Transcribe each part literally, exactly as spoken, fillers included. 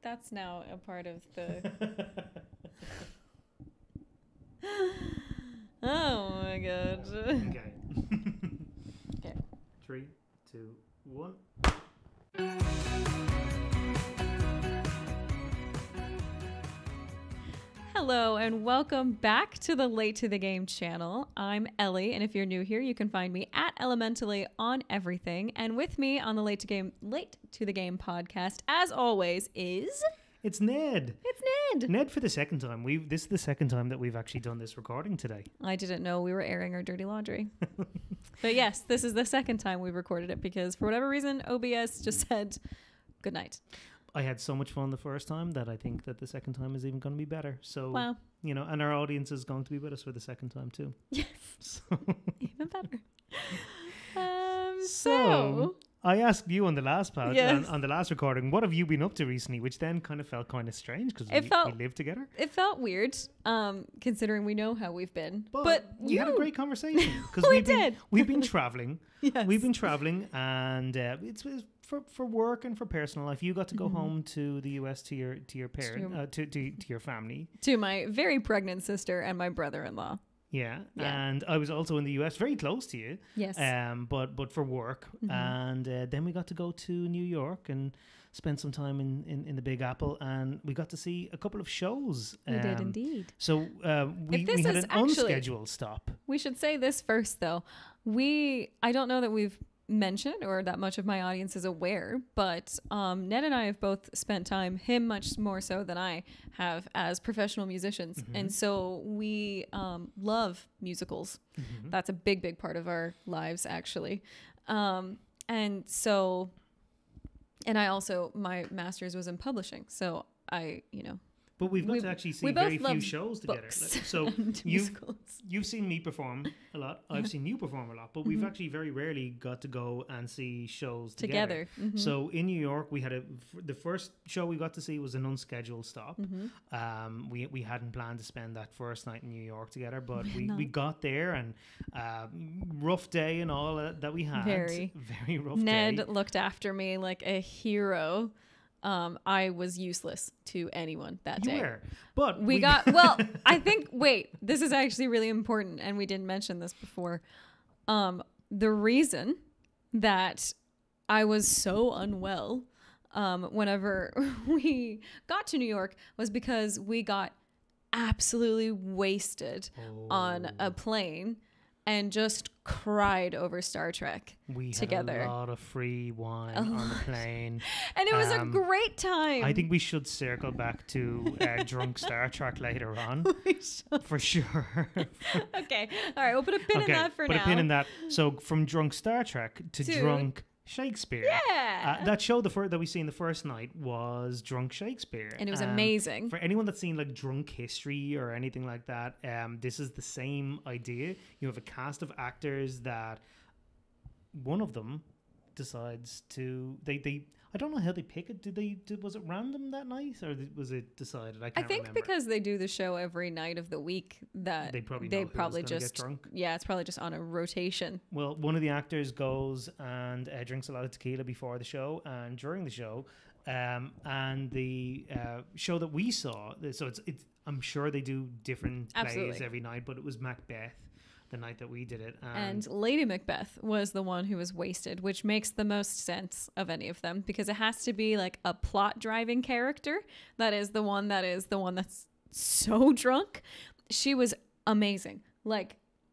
that's now a part of the... Oh my god. Okay. Okay. Three, two, one. Hello and welcome back to the Late to the Game channel. I'm Ellie, and if you're new here, you can find me at Elementally on everything. And with me on the Late to Game Late to the Game podcast, as always, is It's Ned. It's Ned. Ned for the second time. We this is the second time that we've actually done this recording today. I didn't know we were airing our dirty laundry. But yes, this is the second time we've recorded it because for whatever reason, O B S just said good night. I had so much fun the first time that I think that the second time is even going to be better. So, Wow. you know, and our audience is going to be with us for the second time too. Yes. So, Even better. Um, so so, I asked you on the last pod, Yes. on, on the last recording, what have you been up to recently? Which then kind of felt kind of strange because It we, felt- we live together. it felt weird, um, considering we know how we've been. But, But, we you had a great conversation because We we've been did. we've been traveling. Yes. We've been traveling, and uh, it's, it's for for work and for personal life. You got to go Mhm. home to the U S to your to your parent your- uh, to, to to your family. to my very pregnant sister and my brother-in-law. Yeah. Yeah. And I was also in the U S, very close to you. Yes. Um, but but for work, Mhm. and uh, then we got to go to New York and spend some time in, in, in the Big Apple, and we got to see a couple of shows. we did Um, indeed. So uh, we, If this we had is an actually- unscheduled stop. We should say this first, though. We, I don't know that we've mentioned or that much of my audience is aware, but um, Ned and I have both spent time, him much more so than I have, as professional musicians. Mhm. And so we um, love musicals. Mhm. That's a big, big part of our lives, actually. Um, and so, and I also, my master's was in publishing. So I, you know, But we've got We- to actually see we both very few love shows together. books Like, so and you musicals. you've seen me perform a lot. I've Yeah. seen you perform a lot, but we've Mhm. actually very rarely got to go and see shows together. Together. Mhm. So in New York, we had a f- the first show we got to see was an unscheduled stop. Mhm. Um, we we hadn't planned to spend that first night in New York together, but We had we, not. we got there, and uh, rough day and all that, that we had. Very. very rough Ned day. looked after me like a hero. Um, I was useless to anyone that You day. were, but We, got, well, I think, wait, this is actually really important, and we didn't mention this before. Um, the reason that I was so unwell um, whenever we got to New York was because we got absolutely wasted on a Oh. plane and just cried over Star Trek. we together. had a lot of free wine A on the lot. plane. And it was Um, a great time. I think we should circle back to uh, drunk Star Trek later on, we should. for sure. Okay. All right. We'll put a pin in that for put now. a pin in that. So from drunk Star Trek to, To- drunk Shakespeare. Yeah. Uh, that show the fir- that we seen the first night was Drunk Shakespeare, and it was Um, amazing. For anyone that's seen like Drunk History or anything like that, um, this is the same idea. You have a cast of actors that one of them decides to they they I don't know how they pick it. Did they did, was it random that night or th- was it decided? I I can't think remember. because they do the show every night of the week that They probably know they who was probably gonna get just drunk. yeah, it's probably just on a rotation. Well, one of the actors goes and uh, drinks a lot of tequila before the show and during the show. Um, and the uh, show that we saw, so it's, it's I'm sure they do different plays Absolutely. every night, but it was Macbeth the night that we did it. And Lady Macbeth was the one who was wasted, which makes the most sense of any of them because it has to be like a plot driving character that is the one that is the one that's so drunk. She was amazing. Like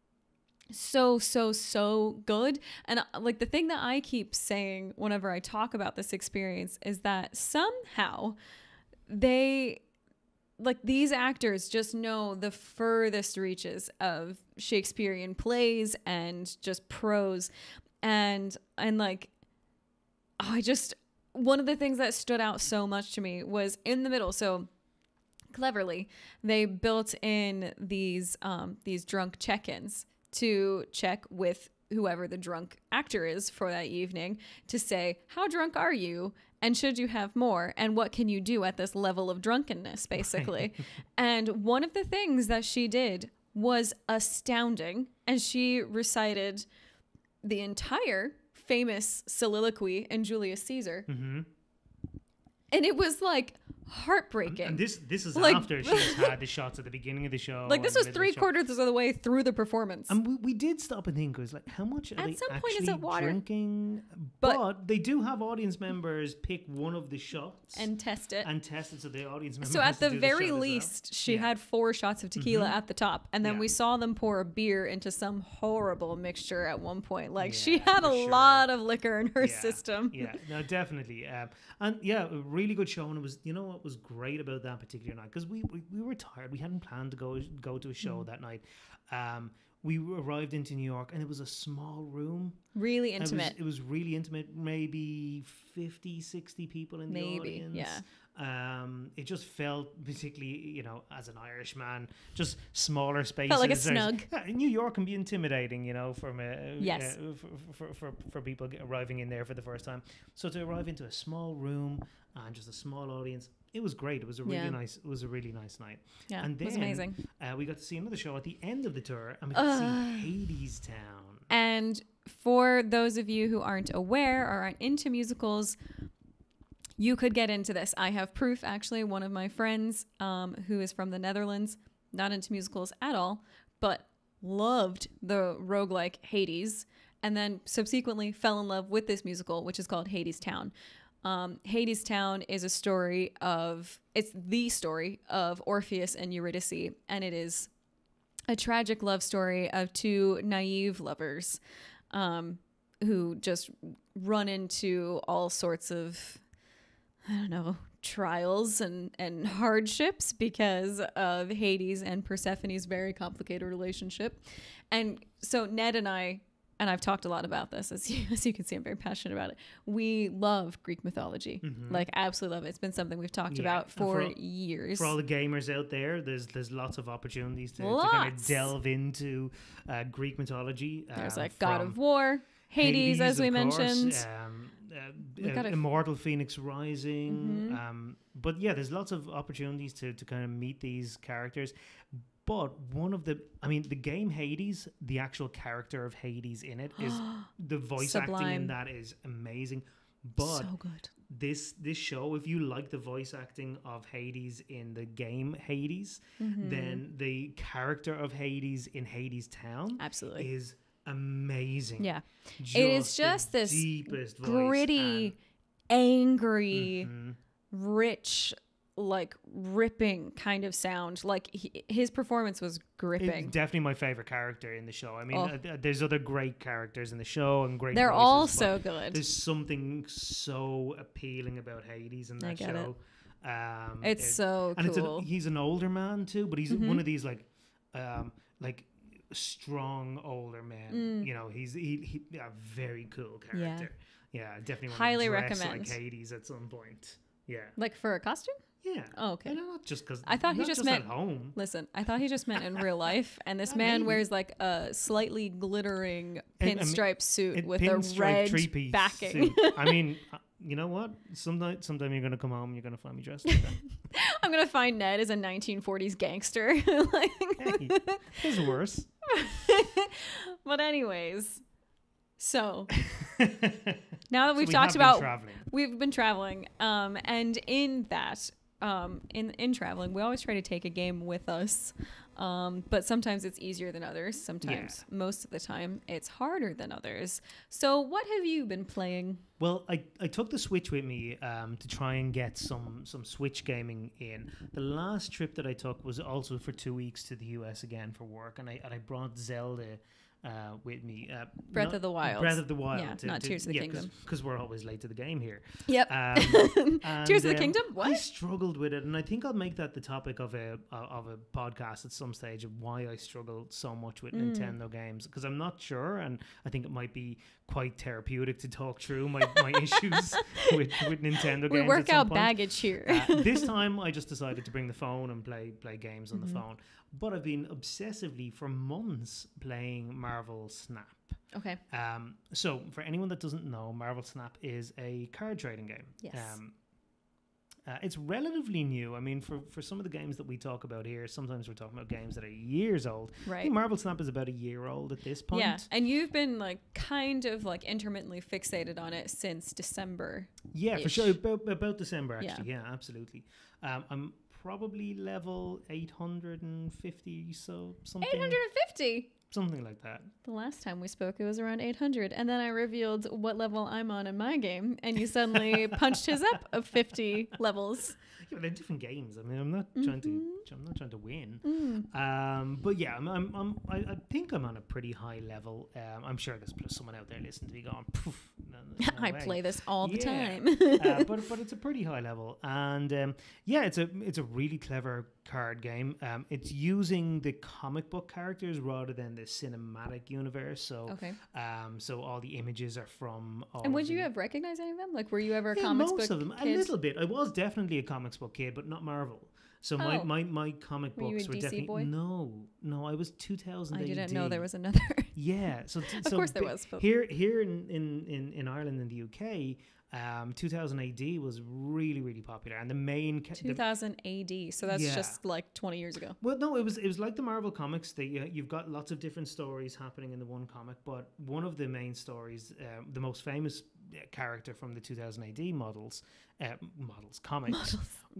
so so so good. And uh, like the thing that I keep saying whenever I talk about this experience is that somehow they like these actors just know the furthest reaches of Shakespearean plays and just prose and and like oh, I just one of the things that stood out so much to me was in the middle. So cleverly they built in these um these drunk check-ins to check with whoever the drunk actor is for that evening to say, how drunk are you? And should you have more? And what can you do at this level of drunkenness, basically? And one of the things that she did was astounding. And she recited the entire famous soliloquy in Julius Caesar. Mm-hmm. And it was like heartbreaking. And, and this this is Like- after she's had the shots at the beginning of the show. Like, this and was the middle of the three show. quarters of the way through the performance. And we, we did stop and think, it was like, how much are At they some point, actually is it water? drinking? But- But, they do have audience members pick one of the shots and test it. and test it, so the audience members. So at the very least, she Yeah. had four shots of tequila Mhm. at the top, and then Yeah. we saw them pour a beer into some horrible mixture at one point. Like she Yeah, had a for sure. lot of liquor in her Yeah, system. Yeah, no, definitely. Um, and yeah, a really good show. And it was, you know, what was great about that particular night, because we, we we were tired. We hadn't planned to go go to a show Mm. that night. Um, we arrived into New York, and it was a small room. Really And intimate. It was, it was really intimate. Maybe fifty, sixty people in the Maybe, audience. yeah. Um, it just felt particularly, you know, as an Irishman, just smaller spaces. Felt like a There's- snug. yeah, New York can be intimidating, you know, from uh, Yes. uh, for, for, for, for people get- arriving in there for the first time. So to arrive into a small room and just a small audience, it was great. It was a really Yeah. nice. It was a really nice night. Yeah, and it was then, amazing. Uh, we got to see another show at the end of the tour, and we got Uh. to see Hades Town. And for those of you who aren't aware or aren't into musicals, you could get into this. I have proof, actually. One of my friends um, who is from the Netherlands, not into musicals at all, but loved the roguelike Hades, and then subsequently fell in love with this musical, which is called Hades Town. Um, Hades Town is a story of, it's the story of Orpheus and Eurydice, and it is a tragic love story of two naive lovers um, who just run into all sorts of, I don't know, trials and, and hardships because of Hades and Persephone's very complicated relationship. And so Ned and I, and I've talked a lot about this, as you, as you can see, I'm very passionate about it. We love Greek mythology, Mhm. like absolutely love it. It's been something we've talked Yeah, about and for, for all- years. For all the gamers out there, there's there's lots of opportunities to, to kind of Lots. delve into uh, Greek mythology. There's uh, like God from of War, Hades, as we of course, mentioned. um, uh, We uh, gotta- Immortal Phoenix Rising. Mhm. Um, but yeah, there's lots of opportunities to, to kind of meet these characters. But one of the, I mean, the game Hades, the actual character of Hades in it is the voice acting in Sublime. that is amazing. But So good. this this show, if you like the voice acting of Hades in the game Hades, Mhm. then the character of Hades in Hades Town Absolutely. is amazing. Yeah. It is the just this deepest voice Gritty, angry, and- Mhm. rich, like ripping kind of sound. Like he, his performance was gripping. It's definitely my favorite character in the show. I mean, Oh. uh, th- there's other great characters in the show and great. They're voices, all but so good. There's something so appealing about Hades in I that get it. show. Um, It's it- so and it's cool. an, he's an older man too, but he's Mhm. one of these like, um, like strong older men. Mm. You know, he's he, he a very cool character. Yeah, definitely wanna Highly dress recommend. like Hades at some point. Yeah, Like for a costume? yeah. Oh, okay. And not just because I thought he just meant- at home. Listen, I thought he just meant in real life. And this Uh, man maybe. wears like a slightly glittering And- I mean, pinstripe suit It with a pinstripe red three-piece backing. suit. I mean, uh, you know what? Sometime, sometime you're gonna come home and you're gonna find me dressed like that. I'm gonna find Ned as a nineteen forties gangster. Like- Hey, it's worse. but anyways, so now that we've So we talked have been about traveling. we've been traveling, um, and in that, um, in in traveling, we always try to take a game with us. Um, but sometimes it's easier than others. Sometimes, most of the time, it's harder than others. So, what have you been playing? Well, I, I took the Switch with me um, to try and get some some Switch gaming in. The last trip that I took was also for two weeks to the U S again for work, and I and I brought Zelda uh, with me. Uh, Breath not- of the Wild. Breath of the Wild. Yeah, not Tears of the Kingdom. Because we're always late to the game here. Yep. Um, and, Tears of the um, Kingdom? I What? struggled with it, and I think I'll make that the topic of a of a podcast at some stage of why I struggled so much with Mm. Nintendo games, because I'm not sure, and I think it might be quite therapeutic to talk through my, my issues with, with Nintendo We games. work at some out point. baggage here. Uh, this time I just decided to bring the phone and play play games on Mhm. the phone. But I've been obsessively for months playing Marvel Snap. Okay. Um, so for anyone that doesn't know, Marvel Snap is a card trading game. Yes. Um, Uh, it's relatively new. I mean, for, for some of the games that we talk about here, sometimes we're talking about games that are years old. I Right. think Marvel Snap is about a year old at this point. Yeah. And you've been like kind of like intermittently fixated on it since December. Yeah, for Ish. sure. About, about December, Yeah. actually. Yeah, absolutely. Um, I'm probably level eight hundred fifty, so something, eight hundred fifty. something like that. The last time we spoke, it was around eight hundred. And then I revealed what level I'm on in my game. And you suddenly punched his up of fifty levels. Yeah, they're different games. I mean, I'm not trying to. I'm not trying to win. Mm. Um, but yeah, I'm. I'm, I'm I, I think I'm on a pretty high level. Um, I'm sure there's someone out there listening to me going, "Poof, no, no I way." play this all the Yeah. time. uh, but but it's a pretty high level, and um, yeah, it's a it's a really clever card game. Um, it's using the comic book characters rather than the cinematic universe. So Okay. um, so all the images are from. All And would of you the- have recognized any of them? Like, were you ever a yeah, comics most book of them, kid? a little bit. I was definitely a comics book kid, but not Marvel. So my, Oh. my, my comic Were you a books were D C definitely boy? no no. I was two thousand. I didn't know there was another. Yeah, so t- Of so course there bi- was, but- Here here in, in, in, in Ireland and the U K, um, two thousand A D was really really popular, and the main ca- the- two thousand A D. So that's Yeah. just like twenty years ago. well, no, it was it was like the Marvel comics. That you, you've got lots of different stories happening in the one comic, but one of the main stories, um, the most famous uh, character from the two thousand A D models, uh, models comics,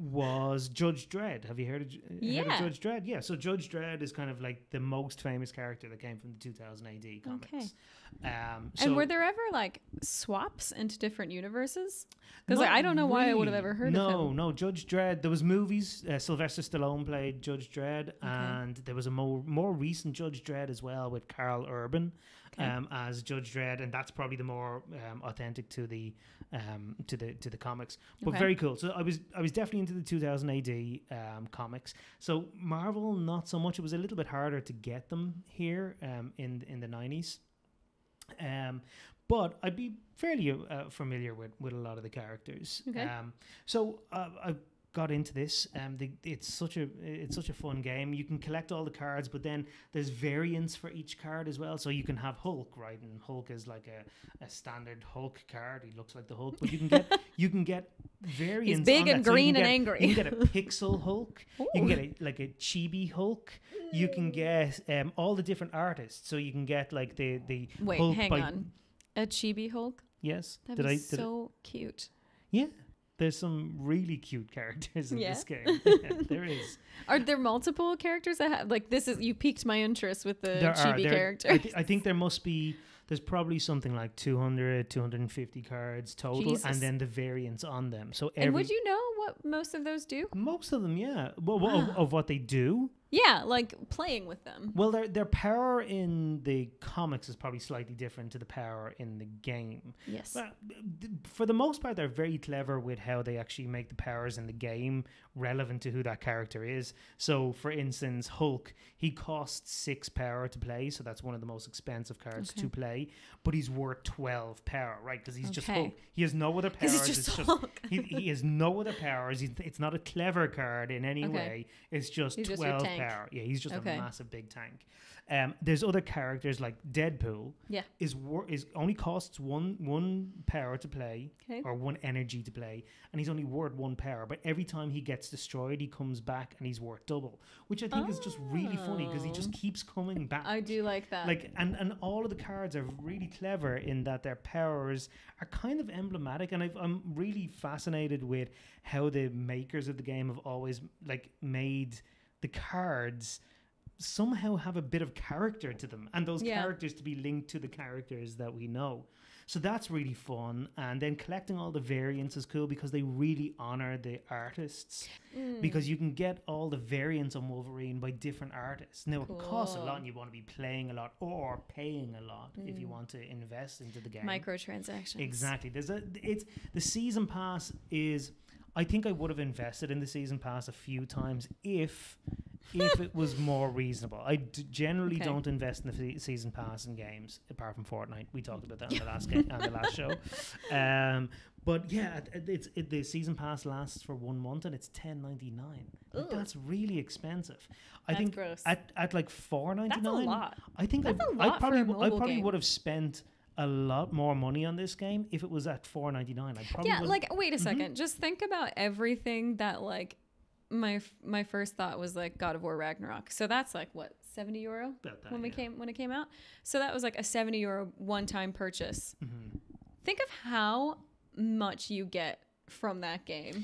was Judge Dredd. Have you heard of, Ju- heard Yeah. of Judge Dredd? Yeah, so Judge Dredd is kind of like the most famous character that came from the two thousand A D comics. Okay. Um, so And were there ever like swaps into different universes? Because like, Not I don't know why I would have really. ever heard no, of him. No, Judge Dredd. There was movies. Uh, Sylvester Stallone played Judge Dredd, and there was a more more recent Judge Dredd as well with Carl Urban Okay. um, as Judge Dredd, and that's probably the more um, authentic to the um, to the to the comics. But Okay. very cool. So I was I was definitely into the two thousand A D um, comics. So Marvel, not so much. It was a little bit harder to get them here um, in in the nineties. Um, but I'd be fairly uh, familiar with, with a lot of the characters. Okay. Um, so uh, I got into this. Um, the, it's such a it's such a fun game. You can collect all the cards, but then there's variants for each card as well. So you can have Hulk, right? And Hulk is like a, a standard Hulk card. He looks like the Hulk, but you can get you can get variants. big on and that. So you green can and get- angry. You can get a pixel Hulk. You can Ooh. get a, like a chibi Hulk. You can get um, all the different artists. So you can get like the the Wait, Hulk hang by- on. A chibi Hulk? Yes. That did was I? Did so cute. I, yeah. There's some really cute characters in Yeah. this game. Yeah, there is. Are there multiple characters that have, like, this is, you piqued my interest with the There are. chibi There, characters. I, th- I think there must be. There's probably something like two hundred, two hundred fifty cards total, Jesus. and then the variants on them. So every And would you know what most of those do? most of them, yeah. Well, well, of, of what they do. Yeah, like playing with them. Well, their their power in the comics is probably slightly different to the power in the game. Yes. But th- for the most part, they're very clever with how they actually make the powers in the game relevant to who that character is. So, for instance, Hulk, he costs six power to play, so that's one of the most expensive cards Okay. to play. But he's worth twelve power, right? Because he's just Okay. Hulk. He has no other 'Cause powers. he's just it's Hulk. he, he has no other powers. He's, it's not a clever card in any Okay. way. It's just He's just your twelve tank. power. Yeah, he's just Okay. a massive big tank. Um, there's other characters like Deadpool. Yeah. Is wor- is only costs one one power to play Okay. or one energy to play, and he's only worth one power. But every time he gets destroyed, he comes back and he's worth double, which I think is just really funny because he just Oh. keeps coming back. I do like that. Like and and all of the cards are really clever in that their powers are kind of emblematic, and I've, I'm really fascinated with how the makers of the game have always like made the cards somehow have a bit of character to them, and those Yeah. characters to be linked to the characters that we know. So that's really fun, and then collecting all the variants is cool because they really honor the artists. Mm. Because you can get all the variants on Wolverine by different artists. Now it costs a Cool. lot, and you want to be playing a lot or paying a lot if you want to invest into the game. Microtransactions. Exactly. There's a it's the season pass is. I think I would have invested in the season pass a few times if if it was more reasonable. I d- generally Okay. don't invest in the fe- season pass in games apart from Fortnite. We talked about that on the last game on the last show. Um, but yeah, it, it's it, the season pass lasts for one month and it's ten ninety nine. Like, Ooh. that's really expensive. I That's think gross. at at like four ninety That's a nine. lot. I think That's I, a I lot for probably a w- I mobile probably game. would have spent a lot more money on this game if it was at four ninety-nine. I probably Yeah, wouldn't- like wait a second. Just think about everything that like my f- my first thought was like God of War Ragnarok. So that's like what seventy euro about that, when we yeah. came when it came out. So that was like a seventy euro one time purchase. Mhm. Think of how much you get from that game,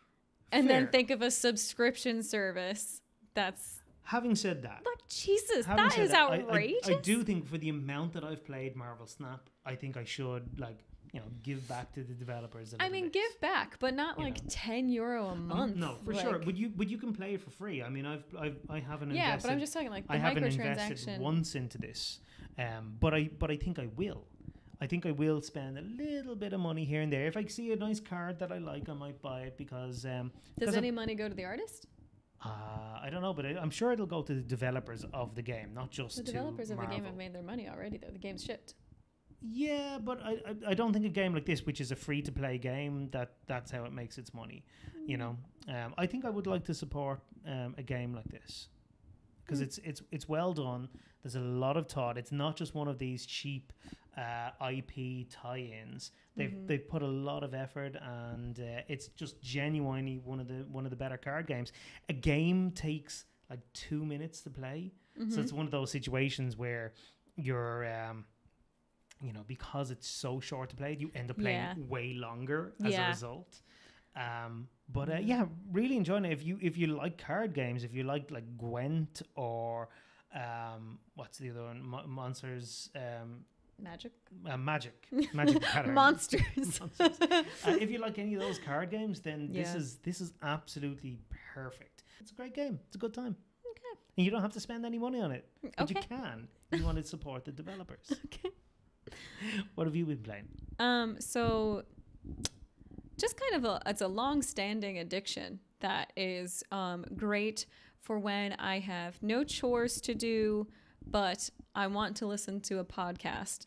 and then Fair. think of a subscription service. That's Having said that, like Jesus. having That said is that, I- I- outrageous. I, do think for the amount that I've played Marvel Snap, I think I should like you know give back to the developers. A I little mean, bit. give back, but not You like know. ten euro a Um, month. no, for like- sure. But you but you can play it for free. I mean, I've I've I haven't Yeah, invested. but I'm just talking like the I haven't invested microtransaction. once into this, um, but I but I think I will. I think I will spend a little bit of money here and there. If I see a nice card that I like, I might buy it because. Um, Does 'cause any I'm- money go to the artist? uh, I don't know, but I, I'm sure it'll go to the developers of the game, not just The to developers of the game Marvel. have made their money already, though. The game's shipped. Yeah, but I, I I don't think a game like this, which is a free to play game, that that's how it makes its money. You know, um, I think I would like to support um, a game like this because Mm. it's it's it's well done. There's a lot of thought. It's not just one of these cheap uh, I P tie-ins. They've Mhm. they've put a lot of effort, and uh, it's just genuinely one of the one of the better card games. A game takes like two minutes to play, Mm-hmm. so it's one of those situations where you're. Um, you know, because it's so short to play, you end up playing Yeah. way longer as Yeah. a result. Um, but uh, yeah, really enjoying it. If you if you like card games, if you like like Gwent or um, what's the other one? Mo- Monsters, um, Magic. uh, Magic, Magic the Gathering. Monsters. Monsters. Uh, if you like any of those card games, then this Yeah. is this is absolutely perfect. It's a great game. It's a good time. Okay. And you don't have to spend any money on it, but you Okay. can. You want to support the developers. Okay. What have you been playing? Um, so just kind of a it's a long-standing addiction that is um, great for when I have no chores to do, but I want to listen to a podcast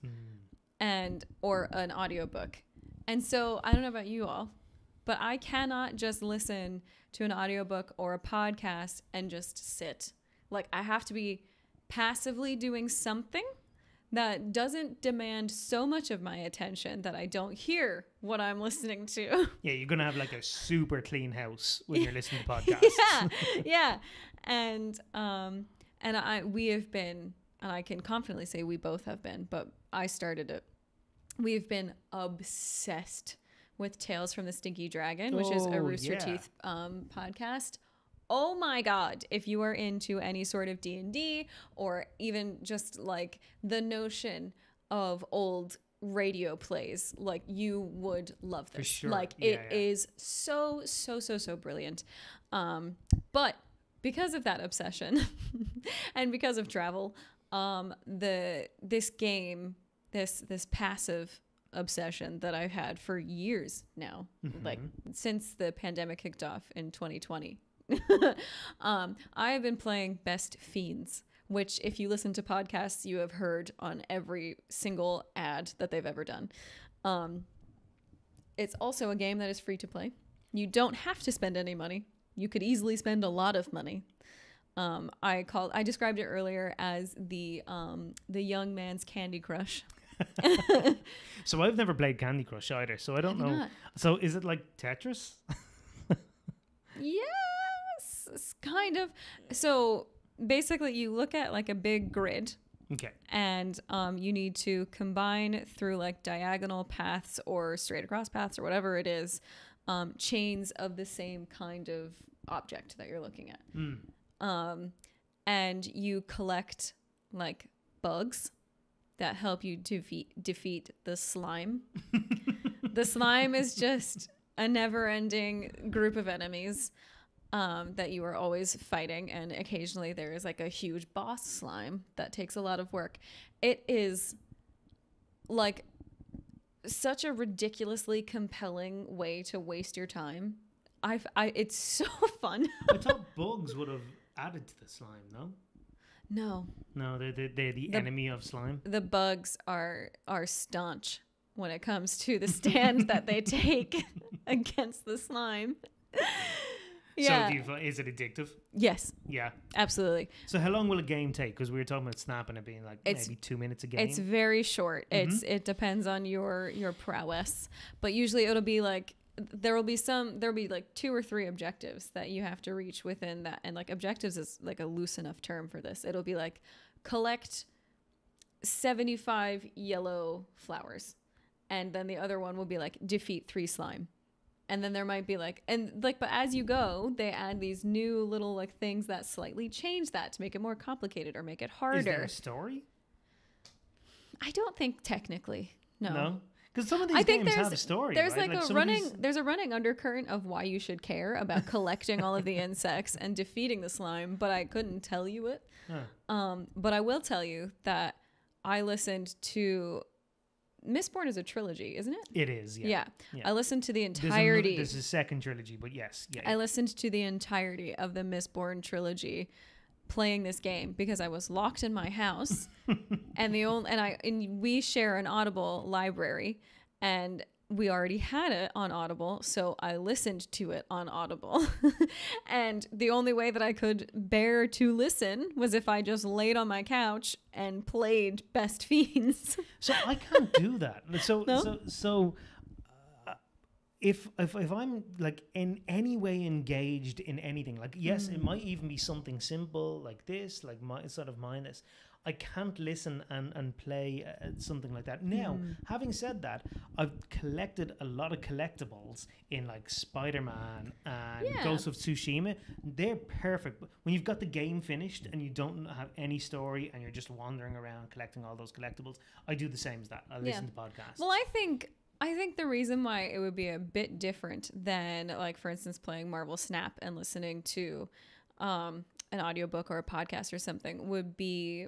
and or an audiobook. And so I don't know about you all, but I cannot just listen to an audiobook or a podcast and just sit. Like I have to be passively doing something that doesn't demand so much of my attention that I don't hear what I'm listening to. Yeah, you're gonna have like a super clean house when you're listening to podcasts. yeah, yeah, and um, and I we have been, and I can confidently say we both have been, but I started it. We've been obsessed with Tales from the Stinky Dragon, which is a Oh, Rooster yeah. Teeth um, podcast. Oh my God, if you are into any sort of D and D or even just like the notion of old radio plays, like you would love this. For sure. Like Yeah, it yeah. is so, so, so, so brilliant. Um, but because of that obsession and because of travel, um, the this game, this this passive obsession that I've had for years now, like since the pandemic kicked off in twenty twenty. um, I have been playing Best Fiends, which if you listen to podcasts, you have heard on every single ad that they've ever done. Um, it's also a game that is free to play. You don't have to spend any money. You could easily spend a lot of money. Um, I called, I described it earlier as the um, the young man's Candy Crush. So I've never played Candy Crush either, so I don't Have you know. not? So is it like Tetris? Yes, it's kind of. So basically, you look at like a big grid, Okay. and um, you need to combine through like diagonal paths or straight across paths or whatever it is, um, chains of the same kind of object that you're looking at. Mm. Um, and you collect like bugs that help you defeat defeat the slime. The slime is just a never-ending group of enemies um, that you are always fighting, and occasionally there is like a huge boss slime that takes a lot of work. It is like such a ridiculously compelling way to waste your time. I've, I it's so fun. I thought bugs would have added to the slime, no? No, No, they're, they're, they're the, The- enemy of slime. the bugs are are staunch when it comes to the stand that they take against the slime. Yeah. So do you, fi- is it addictive? Yes, Yeah. absolutely. So how long will a game take? Because we were talking about Snap and it being like It's- maybe two minutes a game. It's very short. Mhm. It's it depends on your your prowess, but usually it'll be like there will be some there'll be like two or three objectives that you have to reach within that, and like objectives is like a loose enough term for this. It'll be like collect seventy-five yellow flowers, and then the other one will be like defeat three slime. And then there might be like, and like, but as you go, they add these new little like things that slightly change that to make it more complicated or make it harder. Is there a story? I don't think technically. No. No. Because some of these I think games there's have a story. there's right? like, a some of running these- there's a running undercurrent of why you should care about collecting all of the insects and defeating the slime, but I couldn't tell you it. Huh. Um, but I will tell you that I listened to Mistborn is a trilogy, isn't it? It is. Yeah. Yeah. Yeah. I listened to the There's another- entirety. There's a second trilogy, but yes. Yeah. I listened to the entirety of the Mistborn trilogy playing this game because I was locked in my house and the only and I and we share an Audible library and we already had it on Audible, so I listened to it on Audible. And the only way that I could bear to listen was if I just laid on my couch and played Best Fiends. So I can't do that. So No? so so uh, if if if I'm like in any way engaged in anything, like yes, Mm. it might even be something simple like this, like my sort of mindless. I can't listen and and play uh, something like that. Now, Mm. having said that, I've collected a lot of collectibles in like Spider-Man and Yeah. Ghost of Tsushima. They're perfect. But when you've got the game finished and you don't have any story and you're just wandering around collecting all those collectibles, I do the same as that. I listen Yeah. to podcasts. Well, I think I think the reason why it would be a bit different than like for instance playing Marvel Snap and listening to um an audiobook or a podcast or something would be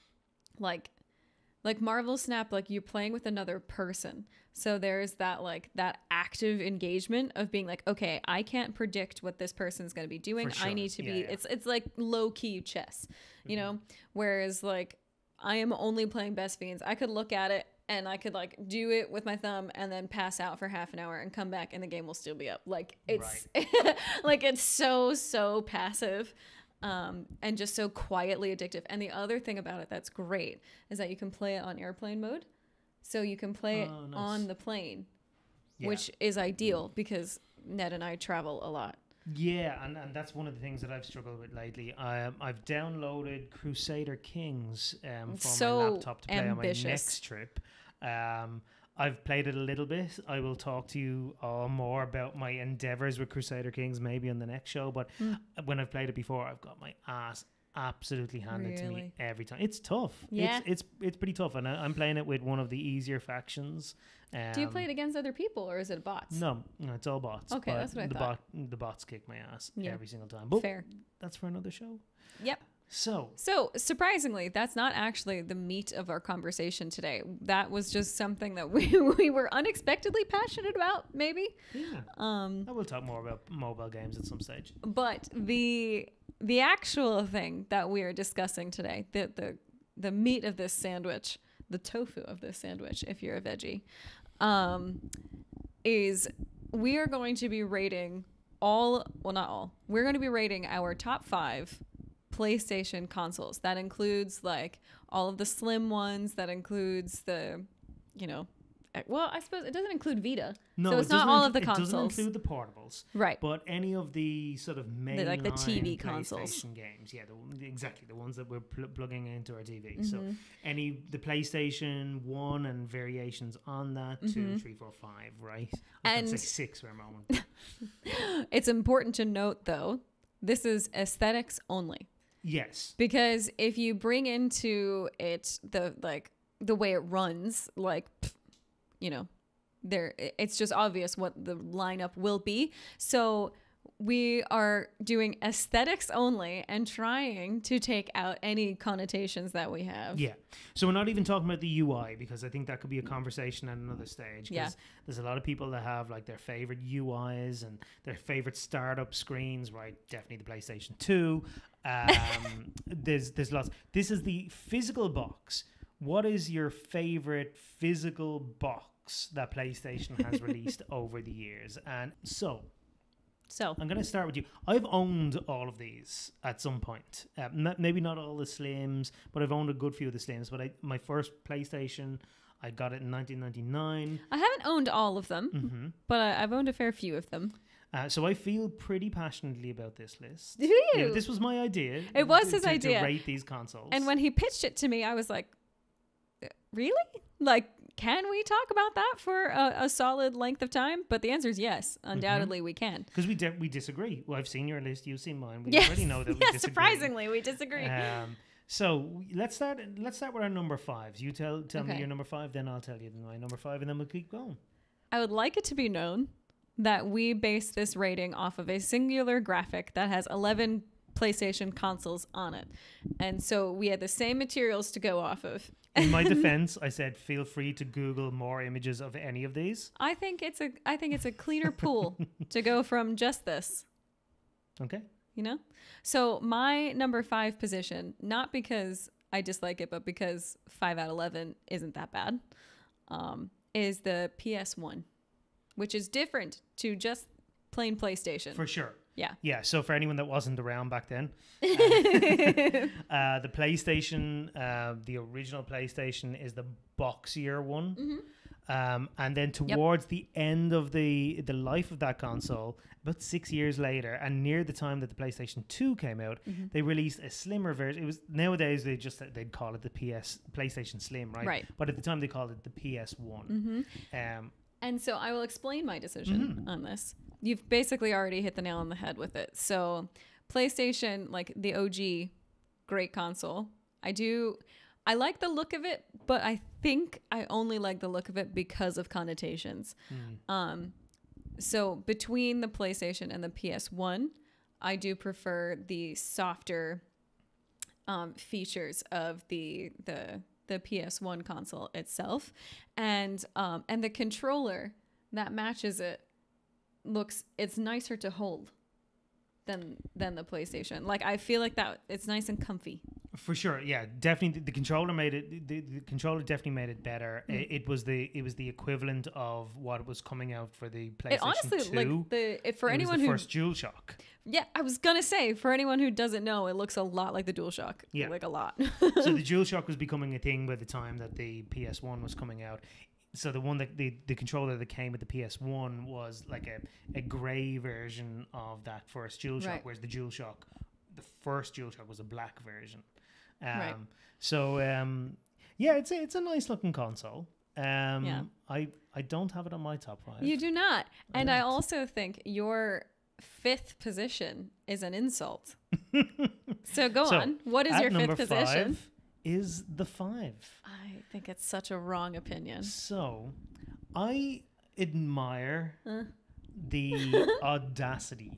like like Marvel Snap, like you're playing with another person. So there's that like that active engagement of being like, okay, I can't predict what this person's going to be doing. For I sure. need to Yeah, be yeah. it's it's like low key chess, you know? Whereas like I am only playing Best Fiends. I could look at it and I could like do it with my thumb and then pass out for half an hour and come back and the game will still be up. Like it's like it's so so passive. Um, and just so quietly addictive. And the other thing about it that's great is that you can play it on airplane mode. So you can play it Oh, nice. on the plane, Yeah. which is ideal because Ned and I travel a lot. Yeah, and, and that's one of the things that I've struggled with lately. Um, I've downloaded Crusader Kings um, for So my laptop to play ambitious. on my next trip. Um, I've played it a little bit. I will talk to you all more about my endeavors with Crusader Kings maybe on the next show. But Mm. when I've played it before, I've got my ass absolutely handed to me Really? every time. It's tough. Yeah. It's it's it's pretty tough, and I, I'm playing it with one of the easier factions. Um, Do you play it against other people or is it bots? No, no, it's all bots. Okay, but that's what I the thought. Bot, the bots kick my ass Yeah. every single time. But Fair. that's for another show. Yep. So, So surprisingly, that's not actually the meat of our conversation today. That was just something that we, we were unexpectedly passionate about, maybe. yeah, Um, I will talk more about mobile games at some stage. But the the actual thing that we are discussing today, the the the meat of this sandwich, the tofu of this sandwich, if you're a veggie, um, is we are going to be rating all well not all. We're going to be rating our top five PlayStation consoles. That includes like all of the slim ones. That includes the, you know, eh, well I suppose it doesn't include Vita. No, so it it's not doesn't all inclu- of the It doesn't consoles. include the portables, Right. but any of the sort of main like the T V consoles. PlayStation games. Yeah, the, exactly the ones that we're pl- plugging into our T V. So Mhm. any the PlayStation One and variations on that, two, Mhm. three, four, five, right? I was gonna And- say six for a moment. It's important to note, though, this is aesthetics only. Yes. Because if you bring into it the like the way it runs, like pff, you know, there it's just obvious what the lineup will be. So we are doing aesthetics only and trying to take out any connotations that we have. Yeah. So we're not even talking about the U I because I think that could be a conversation at another stage. Yeah. Because there's a lot of people that have like their favorite U Is and their favorite startup screens, right? Definitely the PlayStation two. Um, there's there's lots. This is the physical box. What is your favorite physical box that PlayStation has released over the years? And so So I'm going to start with you. I've owned all of these at some point. Uh, m- maybe not all the Slims, but I've owned a good few of the Slims. But I, my first PlayStation, I got it in nineteen ninety-nine. I haven't owned all of them, Mm-hmm. but I, I've owned a fair few of them. Uh, so I feel pretty passionately about this list. Do you? Yeah, this was my idea. It was to, his to, idea. to rate these consoles. And when he pitched it to me, I was like, really? Like, can we talk about that for a, a solid length of time? But the answer is yes. Undoubtedly, we can. Because we di- we disagree. Well, I've seen your list. You've seen mine. We Yes. already know that we yes, disagree. surprisingly, we disagree. Um, so let's start. Let's start with our number fives. You tell tell me Okay. your number five, then I'll tell you my number five, and then we'll keep going. I would like it to be known that we base this rating off of a singular graphic that has eleven PlayStation consoles on it. And so we had the same materials to go off of. In my defense, I said feel free to Google more images of any of these. I think it's a I think it's a cleaner pool to go from just this, Okay. you know? So my number five position, not because I dislike it, but because five out of eleven isn't that bad, um, is the P S one, which is different to just plain PlayStation. For sure. Yeah. Yeah. So for anyone that wasn't around back then, uh, uh, the PlayStation, uh, the original PlayStation, is the boxier one. Mm-hmm. Um, and then towards yep. the end of the the life of that console, about six years later, and near the time that the PlayStation two came out, mm-hmm. they released a slimmer version. It was nowadays they just they'd call it the P S PlayStation Slim, right? Right. But at the time they called it the P S one. Mm-hmm. Um, and so I will explain my decision mm-hmm. on this. You've basically already hit the nail on the head with it. So PlayStation, like the O G, great console. I do. I like the look of it, but I think I only like the look of it because of connotations. Mm. Um, so between the PlayStation and the P S one, I do prefer the softer um, features of the the the P S one console itself, and um, and the controller that matches it looks it's nicer to hold than than the PlayStation. Like I feel like that it's nice and comfy. For sure, yeah, definitely. The, the controller made it. The, the controller definitely made it better. Mm. It, it was the it was the equivalent of what was coming out for the PlayStation it honestly, two. Like the if for it anyone was the who first DualShock. Yeah, I was gonna say for anyone who doesn't know, it looks a lot like the DualShock. Yeah, like a lot. So the DualShock was becoming a thing by the time that the P S one was coming out. So the one that the, the controller that came with the P S one was like a, a grey version of that first DualShock, right. Whereas the DualShock, the first DualShock was a black version. Um, right. So um, yeah, it's a, it's a nice looking console. Um, yeah. I I don't have it on my top five. You do not, and I, I also think your fifth position is an insult. So go so on. What is your fifth position? Five is the five. I think it's such a wrong opinion. So, I admire uh. the audacity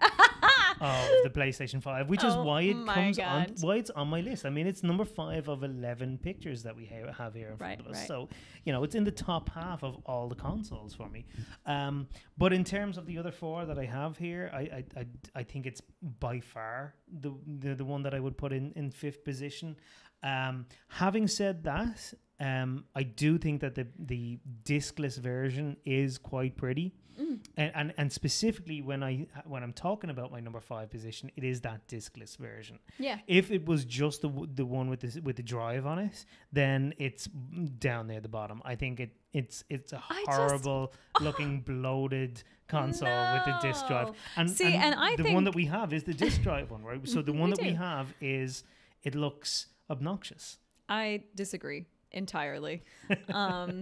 of the PlayStation five, which is oh why it comes God. on, why it's on my list. I mean, it's number five of eleven pictures that we ha- have here in right, front of us. Right. So, you know, it's in the top half of all the consoles for me. Um, but in terms of the other four that I have here, I I, I, I think it's by far the, the the one that I would put in in fifth position. Um, having said that, um, I do think that the the discless version is quite pretty, mm. and, and and specifically when I when I'm talking about my number five position, it is that discless version. Yeah. If it was just the the one with the with the drive on it, then it's down near the bottom. I think it it's it's a I horrible just, looking bloated console no. with the disc drive. And see, and, and I the think one that we have is the disc drive one, right? So the one we that do. we have is it looks obnoxious. I disagree entirely. um,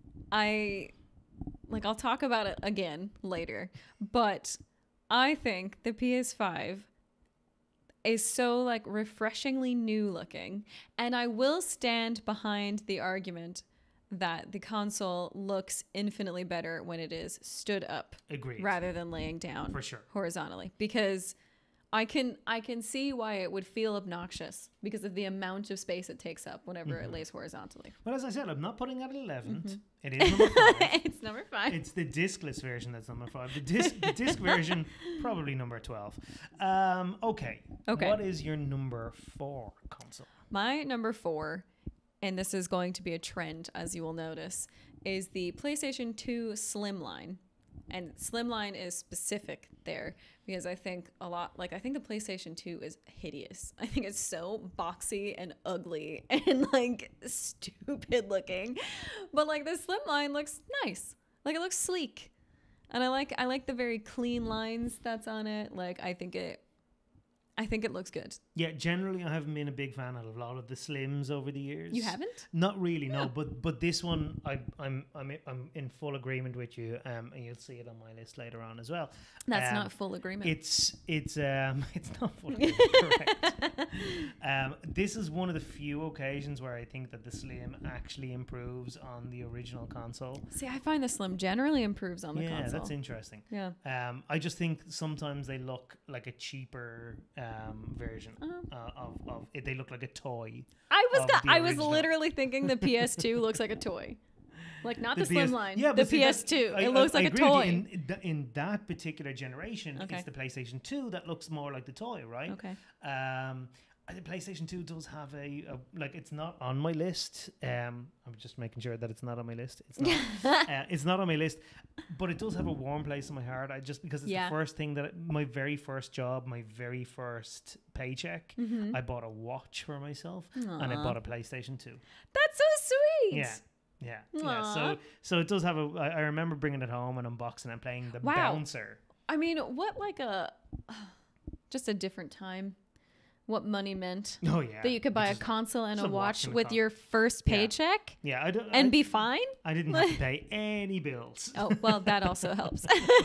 I like I'll talk about it again later, but I think the P S five is so like refreshingly new looking, and I will stand behind the argument that the console looks infinitely better when it is stood up. Agreed. Rather than laying down for sure horizontally, because I can I can see why it would feel obnoxious because of the amount of space it takes up whenever mm-hmm. it lays horizontally. Well, as I said, I'm not putting it at eleventh. Mm-hmm. It is number five. It's number five. It's the discless version that's number five. The disc, the disc version, probably number twelve. Um, okay. Okay. What is your number four console? My number four, and this is going to be a trend, as you will notice, is the PlayStation two Slimline. and Slimline is specific there because I think a lot, like I think the PlayStation two is hideous. I think it's so boxy and ugly and like stupid looking, but like the Slimline looks nice. Like it looks sleek, and I like I like the very clean lines that's on it. Like I think it. I think it looks good. Yeah, generally I haven't been a big fan of a lot of the Slims over the years. You haven't? Not really, no. Yeah. But but this one, I, I'm I'm I'm in full agreement with you, um, and you'll see it on my list later on as well. That's Um, not full agreement. It's it's um it's not full agreement, correct. Um, this is one of the few occasions where I think that the Slim actually improves on the original console. See, I find the Slim generally improves on the yeah, console. that's interesting. Yeah. Um, I just think sometimes they look like a cheaper um, version Uh-huh. uh, of, of it. They look like a toy. I was of go- the I was original. literally thinking the P S two looks like a toy. Like not the, The P S Slimline, yeah, the but see, P S two. that- I- It I- looks I like a agree with you. toy. In, in th- in that particular generation, Okay. it's the PlayStation two that looks more like the toy, right? Okay. Um, I think PlayStation two does have a, a like it's not on my list. Um, I'm just making sure that it's not on my list. It's not. uh, it's not on my list, but it does have a warm place in my heart. I just because it's Yeah. the first thing that my very first job, my very first paycheck, Mhm. I bought a watch for myself and I Aw. bought a PlayStation two. That's so sweet. Yeah. Yeah, yeah. Aw. So, so it does have a. I, I remember bringing it home and unboxing and playing the Wow. bouncer. I mean, what like a just a different time. What money meant. Oh yeah, That you could buy a Just- console and a just a watch watch and a with con- your first Yeah. paycheck yeah. I don't. and I, be fine. I didn't have to pay any bills. Oh, well, that also helps.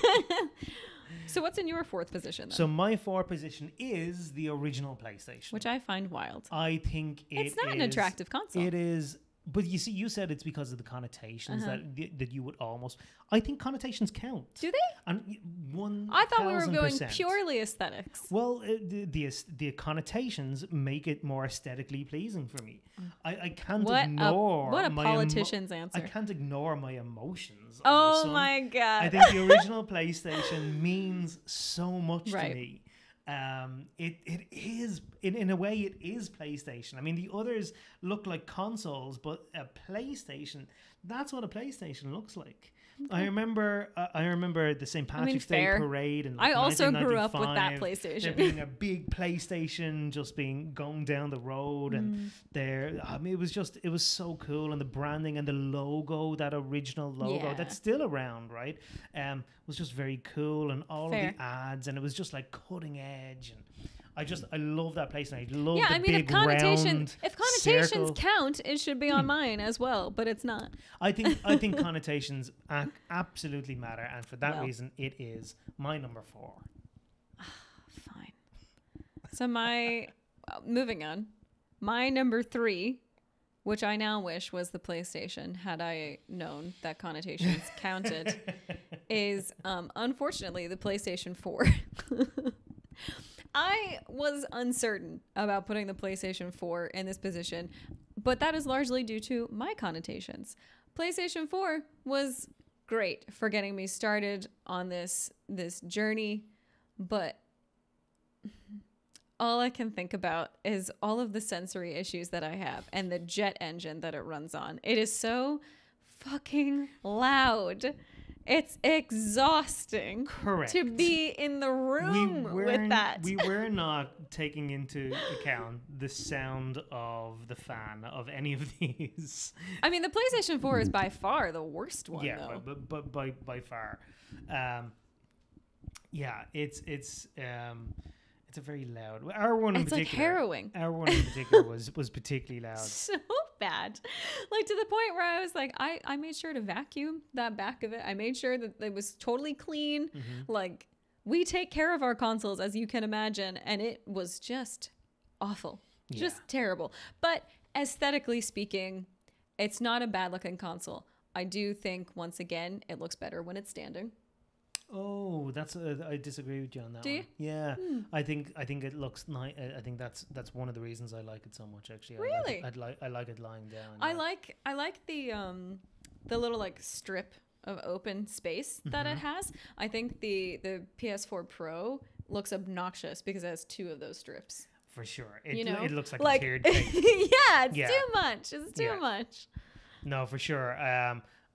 So what's in your fourth position then? So my fourth position is the original PlayStation, Which I find wild. I think it It's not an is- attractive console. It is. But you see, you said it's because of the connotations Uh-huh. that that you would almost. I think connotations count. Do they? And y- one. I thought we were thousand going percent. purely aesthetics. Well, uh, the, the aes- the connotations make it more aesthetically pleasing for me. I, I can't What ignore a what a my emo- politician's I answer. can't ignore my emotions. on this Oh one. my god. I think the original PlayStation means so much Right. to me. Um, it it is in in a way it is PlayStation. I mean, the others look like consoles, but a PlayStation, that's what a PlayStation looks like. I remember uh, I remember the Saint Patrick's Day fair. parade, and I also grew up with that There PlayStation. being a big PlayStation just being going down the road, Mm. and there, I mean, it was just it was so cool, and the branding and the logo, that original logo Yeah. that's still around, right? Um, was just very cool, and all Fair. of the ads, and it was just like cutting edge, and I just I love that place, and I love yeah, the I mean, if big connotations round if connotations circle. count, it should be on mine as well, but it's not. I think I think connotations ac- absolutely matter, and for that Well. reason, it is my number four. Fine. So my uh, moving on, my number three, which I now wish was the PlayStation, had I known that connotations counted, is um, unfortunately the PlayStation four. I was uncertain about putting the PlayStation four in this position, but that is largely due to my connotations. PlayStation four was great for getting me started on this this journey, but all I can think about is all of the sensory issues that I have and the jet engine that it runs on. It is so fucking loud. It's exhausting Correct. to be in the room with that. We were not taking into account the sound of the fan of any of these. I mean, the PlayStation four is by far the worst one, yeah, though. but, but, but by by far, um, yeah, it's it's um, it's a very loud. Our one in It's like particular, harrowing. Our one in particular was was particularly loud. So bad, like to the point where I was like, I, I made sure to vacuum that back of it. I made sure that it was totally clean. Mm-hmm. Like, we take care of our consoles, as you can imagine, and it was just awful, Yeah. just terrible. But aesthetically speaking, it's not a bad looking console. I do think, once again, it looks better when it's standing. Oh, that's uh, I disagree with you on that. Do you? one. Yeah, Hmm. I think I think it looks nice. I think that's that's one of the reasons I like it so much. Actually, I like Really? it, I'd like I like it lying down. I yeah. like I like the um the little like strip of open space that it has. I think the the P S four Pro looks obnoxious because it has two of those strips. For sure. It, You know, it looks like, like a tiered cake. yeah, it's Yeah. too much. It's too Yeah. much. No, for sure. Um,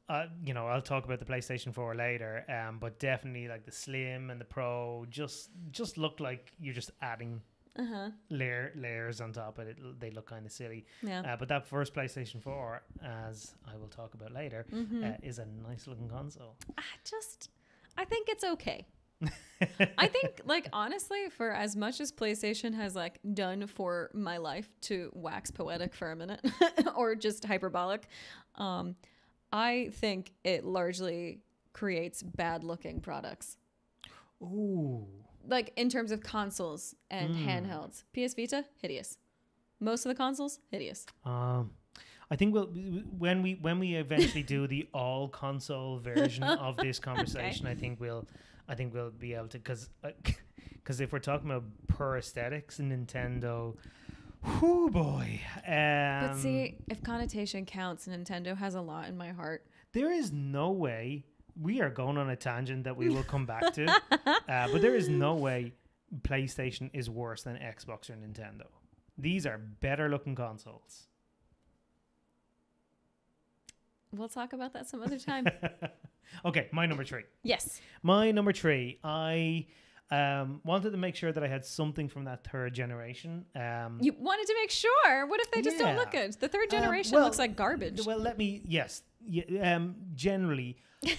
uh, you know, I'll talk about the PlayStation four later. Um, but definitely like the Slim and the Pro just just look like you're just adding Uh-huh. layer layers on top of it. They look kind of silly. Yeah. Uh, but that first PlayStation four, as I will talk about later, Mhm. uh, is a nice looking console. I just I think it's okay. I think, like, honestly, for as much as PlayStation has like done for my life, to wax poetic for a minute or just hyperbolic, um, I think it largely creates bad looking products. Ooh. Like in terms of consoles and Mm. handhelds. P S Vita, hideous. Most of the consoles, hideous. Um, I think we'll when we when we eventually do the all console version of this conversation, I think we'll I think we'll be able to, because because if we're talking about pure aesthetics, Nintendo, whoo boy. Um, But see, if connotation counts, Nintendo has a lot in my heart. there is no way we are going on a tangent that we will come back to, uh, but there is no way PlayStation is worse than Xbox or Nintendo. These are better looking consoles. We'll talk about that some other time. Okay, my number three. Yes. My number three, I um, wanted to make sure that I had something from that third generation. Um, You wanted to make sure. What if they just don't Yeah. look good? The third Um, generation well, looks like garbage. well, let me, yes. Yeah, um, generally,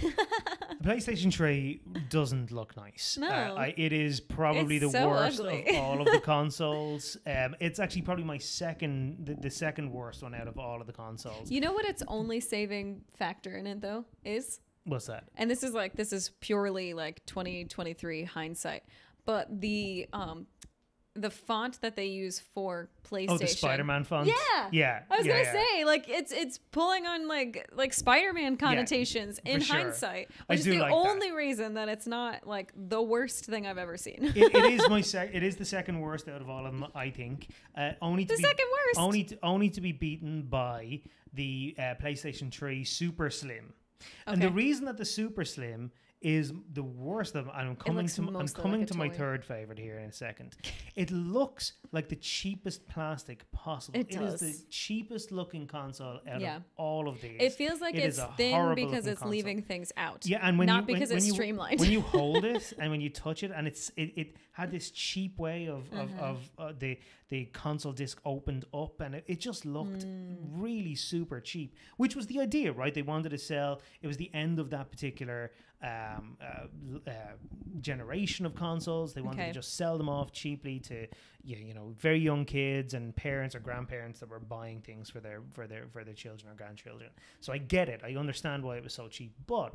the PlayStation three doesn't look nice. No. Uh, I, it is probably It's the so worst ugly. of all of the consoles. Um, it's actually probably my second, the, the second worst one out of all of the consoles. You know what its only saving factor in it, though, is? What's that? And this is like, this is purely like twenty twenty-three hindsight. But the um, the font that they use for PlayStation. Oh, the Spider-Man font? Yeah. Yeah. I was yeah, gonna yeah. say, like, it's it's pulling on like like Spider-Man connotations in sure. hindsight, I which is do the like that. only reason that it's not like the worst thing I've ever seen. it, it is my sec- it is the second worst out of all of them, I think. Uh, only to The be, second worst. Only to, only to be beaten by the uh, PlayStation three Super Slim. And the Okay. reason that the Super Slim is the worst of them, and I'm coming looks to I'm mostly coming like a to my toy. third favorite here in a second. It looks like the cheapest plastic possible. It is does. the cheapest looking console out Yeah. of all of these. It feels like It it's is a thin horrible because looking it's console. leaving things out. Yeah, and when not you, when- because when it's you, streamlined. when you hold it and when you touch it, and it's it, it had this cheap way of of, Uh-huh. of uh, the the console disc opened up, and it, it just looked Mm. really super cheap, which was the idea, right? They wanted to sell. It was the end of that particular um, uh, l- uh, generation of consoles. They wanted Okay. to just sell them off cheaply to you you know very young kids and parents or grandparents that were buying things for their for their for their children or grandchildren. So I get it. I understand why it was so cheap, but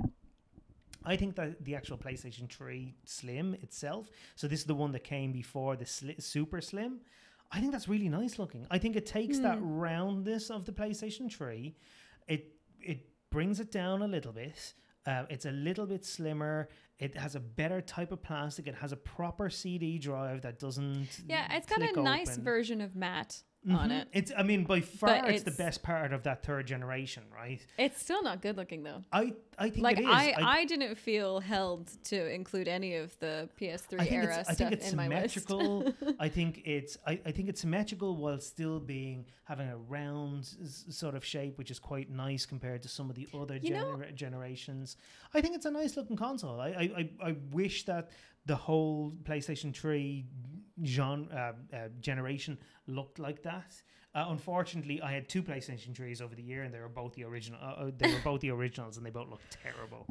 I think that the actual PlayStation three Slim itself, so this is the one that came before the sli- Super Slim, I think that's really nice looking. I think it takes that roundness of the PlayStation three, it it brings it down a little bit. Uh, it's a little bit slimmer. It has a better type of plastic. It has a proper C D drive that doesn't. Yeah, it's got click a nice open. version of matte on Mhm. it. It's. I mean, by far, it's, the it's- best part of that third generation, right? It's still not good looking though. I I think Like it is. I, I didn't feel held to include any of the P S three I think era it's, I stuff think it's in my list. symmetrical. I think it's I, I think it's symmetrical while still being having a round s- sort of shape, which is quite nice compared to some of the other You know- gener- generations. I think it's a nice looking console. I I, I, I wish that the whole PlayStation three genre uh, uh, generation looked like that. Uh, unfortunately, I had two PlayStation threes over the year, and they were both the original. Uh, uh, they were both the originals, and they both looked terrible.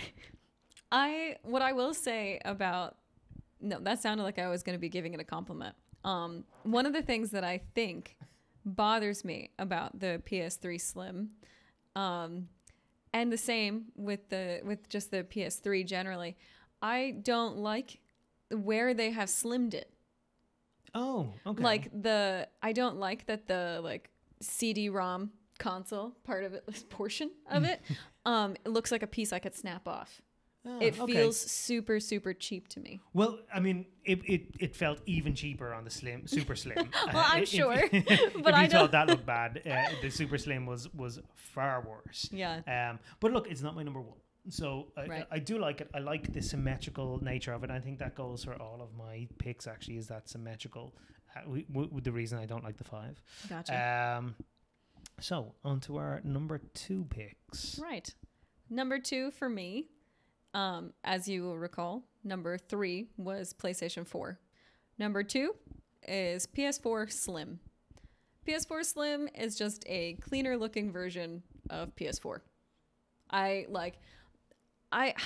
I what I will say about no, that sounded like I was going to be giving it a compliment. Um, one of the things that I think bothers me about the P S three Slim, um, and the same with the with just the P S three generally, I don't like where they have slimmed it. Oh, okay. Like the I don't like that the like C D-ROM console part of it, this portion of it, um, it looks like a piece I could snap off. Ah, It okay. feels super, super cheap to me. Well, I mean, it, it, it felt even cheaper on the slim, super slim. Well, I'm if- sure, if, but if I you don't- thought that looked bad, uh, the super slim was was far worse. Yeah. Um, but look, it's not my number one. So I, Right. I, I do like it. I like the symmetrical nature of it. I think that goes for all of my picks. Actually, is that symmetrical? Uh, w- w- the reason I don't like the five. Gotcha. Um, so on to our number two picks. Right. Number two for me, um, as you will recall, number three was PlayStation four. Number two is P S four Slim. P S four Slim is just a cleaner looking version of P S four. I like, I,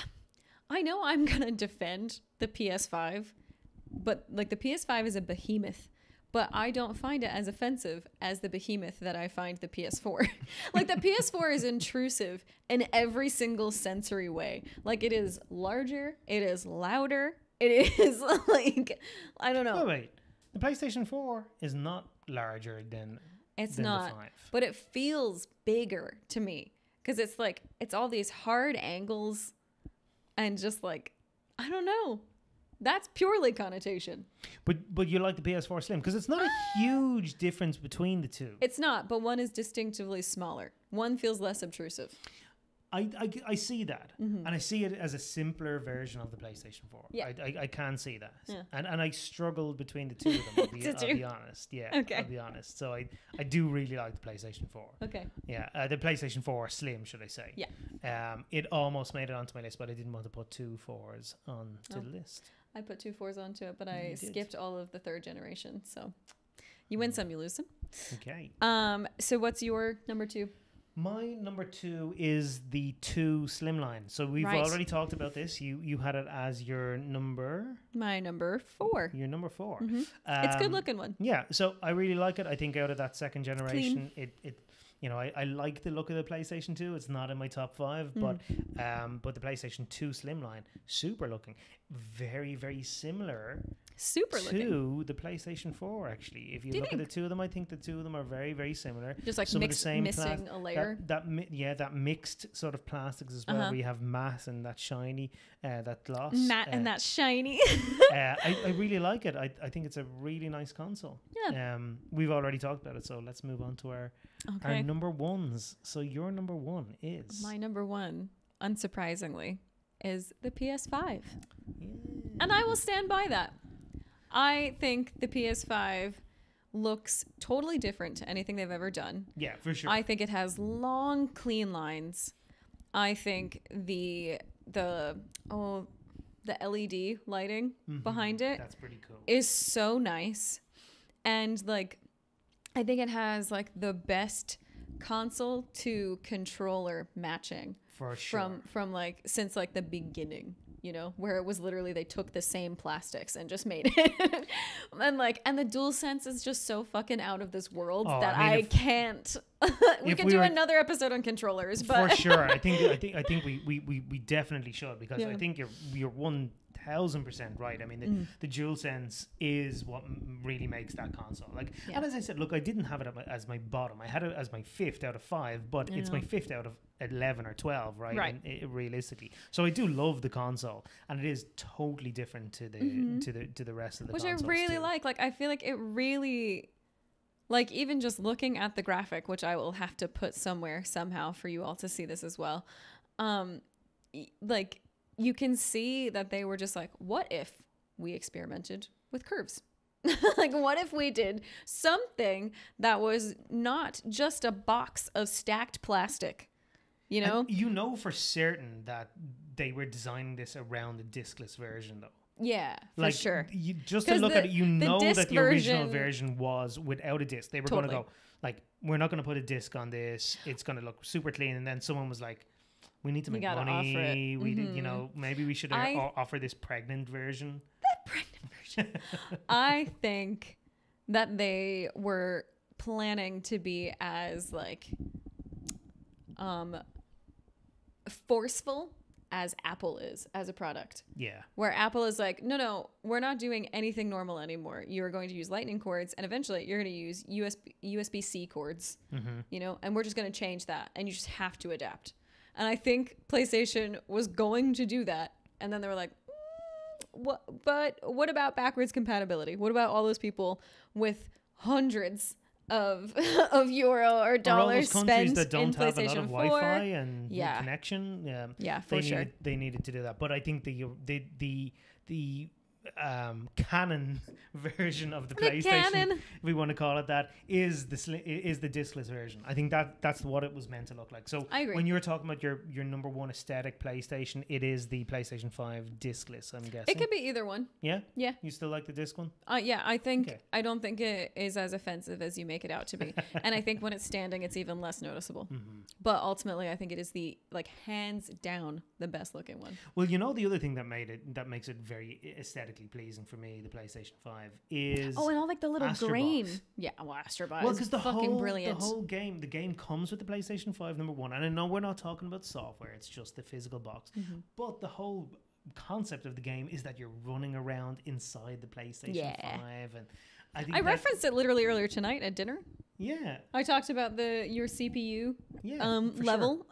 I know I'm gonna defend the P S five, but like the P S five is a behemoth, but I don't find it as offensive as the behemoth that I find the P S four. Like the P S four is intrusive in every single sensory way. Like it is larger, it is louder, it is like, I don't know. Oh wait, the PlayStation four is not larger than It's than not, the five. but it feels bigger to me because it's like it's all these hard angles and just like I don't know. That's purely connotation. But but you like the P S four Slim because it's not a huge difference between the two. It's not, but one is distinctively smaller. One feels less obtrusive. I, I, I see that, Mhm. and I see it as a simpler version of the PlayStation four. Yeah. I, I, I can see that, Yeah. and and I struggled between the two of them. I'll be, Did I'll you? be honest. Yeah, Okay. I'll be honest. So I, I do really like the PlayStation four. Okay. Yeah, uh, the PlayStation four Slim, should I say? Yeah. Um, it almost made it onto my list, but I didn't want to put two fours on to Oh. the list. I put two fours onto it, but I You did. skipped all of the third generation. So you win some, you lose some. Okay. Um. So what's your number two? My number two is the two Slimline. So we've Right. already talked about this. You you had it as your number My number four. your number four. Mhm. It's a good Um, looking one. Yeah, so I really like it. I think out of that second generation, it, it you know, I, I like the look of the PlayStation two. It's not in my top five, Mm. but um, but the PlayStation two Slimline, super looking, very very similar Super to looking. the PlayStation four. Actually, if you Do you look at the think? two of them, I think the two of them are very very similar. Just like Some of the mix, same missing plas- a layer. That, that mi- yeah, that mixed sort of plastics as well. Uh-huh. Where you have matte and that shiny, uh, that gloss. Matte uh, and that shiny. uh, I, I really like it. I, I think it's a really nice console. Yeah. Um, we've already talked about it, so let's move on to our, our Okay. number ones. So your number one is My number one, unsurprisingly, is the P S five. Yeah. And I will stand by that. I think the P S five looks totally different to anything they've ever done. Yeah, for sure. I think it has long, clean lines. I think the the oh the L E D lighting Mhm. behind it That's pretty cool. is so nice. And like I think it has like the best console to controller matching For sure. from from like since like the beginning, you know, where it was literally they took the same plastics and just made it. And like and the DualSense is just so fucking out of this world Oh, that I mean, I, if- can't we if can we do were- another episode on controllers, but For sure. I think I think I think we, we, we, we definitely should because I Yeah. think you're you're one thousand percent right. I mean the, Mm. the DualSense is what m- really makes that console. Like Yeah. and as I said, look, I didn't have it at my, as my bottom. I had it as my fifth out of five, but I it's know. my fifth out of eleven or twelve, right? Right. And, uh, realistically. So I do love the console and it is totally different to the Mhm. to the to the rest of the which I consoles really too. like. Like I feel like it really like even just looking at the graphic, which I will have to put somewhere somehow for you all to see this as well. Um y- like you can see that they were just like, what if we experimented with curves? Like what if we did something that was not just a box of stacked plastic, you know? And you know for certain that they were designing this around the discless version though. Yeah, for Like sure. you, just to 'Cause look the- at it, you the know that disc the original version- version was without a disc. They were going to Totally. go like, we're not going to put a disc on this. It's going to look super clean. And then someone was like, we need to We make gotta money. offer it. We did, you Mhm. know, maybe we should I- o- offer this pregnant version. Pregnant version. I think that they were planning to be as like um forceful as Apple is as a product. Yeah, Where Apple is like, no, no, we're not doing anything normal anymore. You're going to use lightning cords and eventually you're going to use U S B U S B C cords, mm-hmm. you know, and we're just going to change that and you just have to adapt. And I think PlayStation was going to do that. And then they were like, what but what about backwards compatibility? What about all those people with hundreds of of euro or Or all dollars those countries spent that don't in have a lot PlayStation of four? Wi-Fi and Yeah. connection. Yeah, Yeah, they for sure. needed they needed to do that. But I think the the the the um, canon version of the, The PlayStation, canon. if we want to call it that, is the sli- is the discless version. I think that that's what it was meant to look like. So I agree. when you're talking about your your number one aesthetic PlayStation, it is the PlayStation five discless. I'm guessing. It could be either one. Yeah. Yeah. You still like the disc one? Uh, yeah, I think Okay. I don't think it is as offensive as you make it out to be, and I think when it's standing, it's even less noticeable. Mm-hmm. But ultimately, I think it is the like hands down the best looking one. Well, you know the other thing that made it that makes it very aesthetically pleasing for me, the PlayStation five, is Oh, and all like the little Astro grain. Box. Yeah, well, Astro Box well, is because the fucking whole brilliant. the whole game, the game comes with the PlayStation five number one, and I know we're not talking about software; it's just the physical box. Mm-hmm. But the whole concept of the game is that you're running around inside the PlayStation Yeah. five, and I think I that- referenced it literally earlier tonight at dinner. yeah, I talked about the your C P U yeah, um, for sure. level.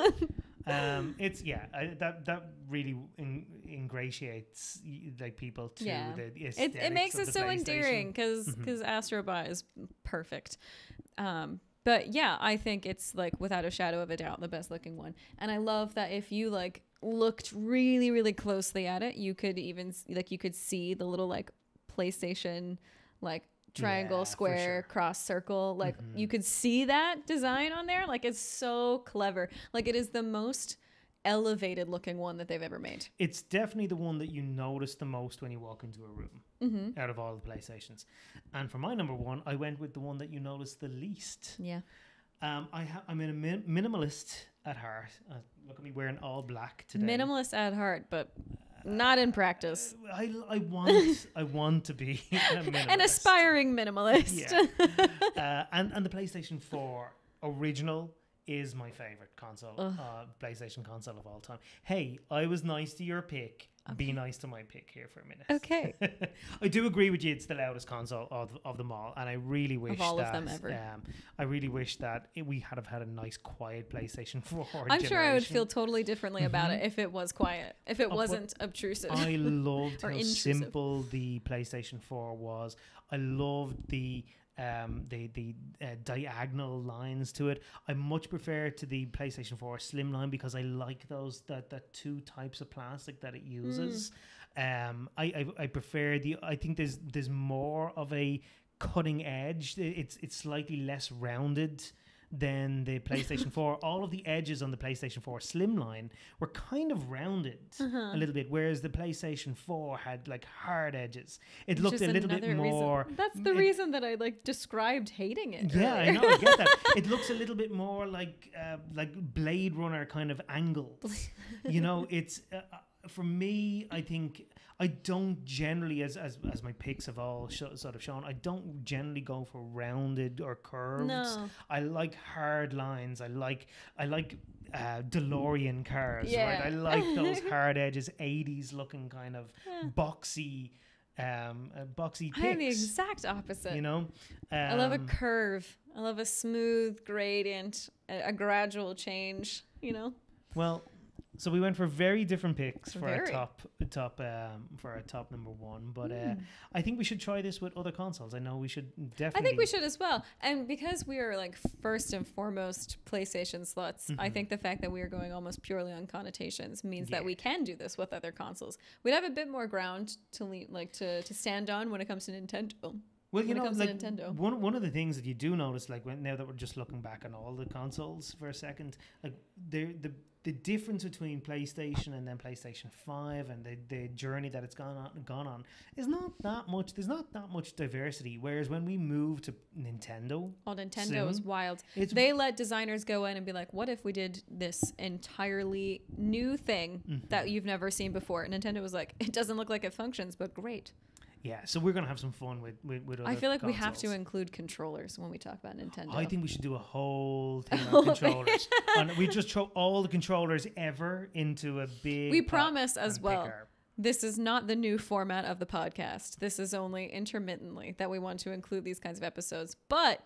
um it's yeah I, that that really in, ingratiates y- like people to Yeah. the it, aesthetics it makes of it the so PlayStation. endearing because Mhm. because Astrobot is perfect. Um, but yeah, I think it's like without a shadow of a doubt the best looking one. And I love that if you like looked really really closely at it, you could even s- like you could see the little like PlayStation like triangle, Yeah, for square, sure. cross, circle. Like Mhm. you could see that design on there. Like it's so clever. Like it is the most elevated looking one that they've ever made. It's definitely the one that you notice the most when you walk into a room Mm-hmm. out of all the PlayStations. And for my number one, I went with the one that you notice the least. Yeah. Um, I ha- I'm a min- minimalist at heart. Uh, look at me wearing all black today. Minimalist at heart, but not in practice. Uh, I, I want I want to be a minimalist. An aspiring minimalist. Yeah. uh, and and the PlayStation four original is my favorite console, Ugh. uh, PlayStation console of all time. Hey, I was nice to your pick. Be nice to my pick here for a minute. Okay. I do agree with you. It's the loudest console of, of them all, and I really wish all that of them ever. Um, I really wish that it, we had have had a nice, quiet PlayStation four. I'm sure I would generation. feel totally differently about it if it was quiet, if it but wasn't obtrusive. I loved Or how intrusive. simple the PlayStation four was. I loved the um the the uh, diagonal lines to it. I much prefer to the PlayStation four Slimline because I like those that that two types of plastic that it uses. Um, I, I I prefer the. I think there's there's more of a cutting edge. It's it's slightly less rounded than the PlayStation four. All of the edges on the PlayStation four Slimline were kind of rounded Uh-huh. a little bit, whereas the PlayStation four had like hard edges. It Which looked is a little bit another reason- more. That's the it- reason that I like described hating it. Yeah, I earlier. know. I get that. It looks a little bit more like uh, like Blade Runner kind of angles. You know, it's uh, uh, for me. I think I don't generally, as as as my picks have all sh- sort of shown, I don't generally go for rounded or curved. No. I like hard lines. I like I like uh, DeLorean cars. Yeah. Right. I like those hard edges, eighties looking kind of Yeah. boxy, um, uh, boxy I am the picks. exact opposite. You know, I love a Um, curve. I love a smooth gradient, a, a gradual change, you know? Well, so we went for very different picks for Very. our top top um, for our top number one, but uh, Mm. I think we should try this with other consoles. I know we should I definitely. think we should as well. And because we are like first and foremost PlayStation sluts, I Mhm. think the fact that we are going almost purely on connotations means Yeah. that we can do this with other consoles. We'd have a bit more ground to le- like to, to stand on when it comes to Nintendo. Well, you when it know, comes to like Nintendo. one one of the things that you do notice, like when now that we're just looking back on all the consoles for a second, like the the the difference between PlayStation and then PlayStation Five and the, the journey that it's gone on gone on is not that much. There's not that much diversity. Whereas when we move to Nintendo, Oh, Nintendo is Soon. wild. it's They let designers go in and be like, what if we did this entirely new thing Mhm. that you've never seen before? And Nintendo was like, it doesn't look like it functions, but great. yeah. So we're gonna have some fun with with, with other I feel like we have to consoles. include controllers when we talk about Nintendo. I think we should do a whole thing whole on thing. controllers. And we just throw all the controllers ever into a big. we pot promise as and well. pick our- This is not the new format of the podcast. This is only intermittently that we want to include these kinds of episodes. But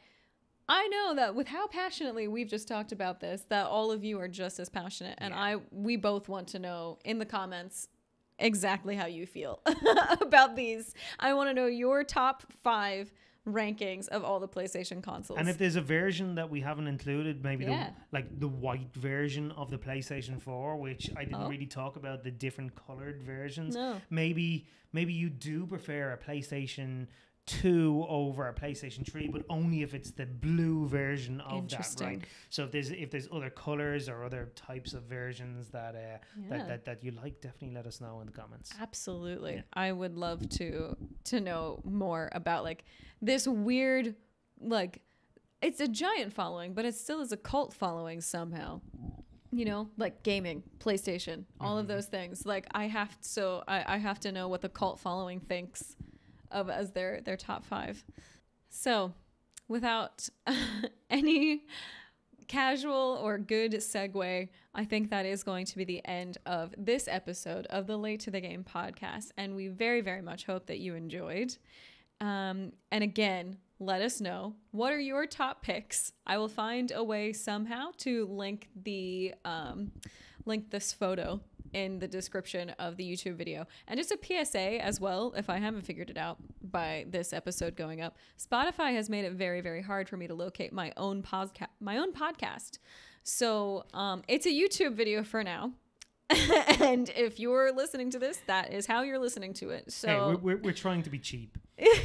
I know that with how passionately we've just talked about this, that all of you are just as passionate. And Yeah. I we both want to know in the comments exactly how you feel about these. I want to know your top five rankings of all the PlayStation consoles. And if there's a version that we haven't included, maybe Yeah. the like the white version of the PlayStation four, which I didn't Oh. really talk about the different colored versions. No. Maybe maybe you do prefer a PlayStation two over a PlayStation three, but only if it's the blue version of that, Interesting. right? So if there's if there's other colors or other types of versions that uh, Yeah. that, that that you like, definitely let us know in the comments. Absolutely. Yeah. I would love to to know more about like this weird, like, it's a giant following, but it still is a cult following somehow. You know, like gaming, PlayStation, all of Mhm. those things. Like I have so I, I have to know what the cult following thinks of as their their top five. So without any casual or good segue, I think that is going to be the end of this episode of the Late to the Game podcast. And we very, very much hope that you enjoyed. Um, and again, let us know, what are your top picks? I will find a way somehow to link the um, link this photo in the description of the YouTube video. And just a P S A as well, if I haven't figured it out by this episode going up, Spotify has made it very, very hard for me to locate my own podcast, my own podcast. So um, it's a YouTube video for now. And if you're listening to this, that is how you're listening to it. So Hey, we're, we're we're trying to be cheap.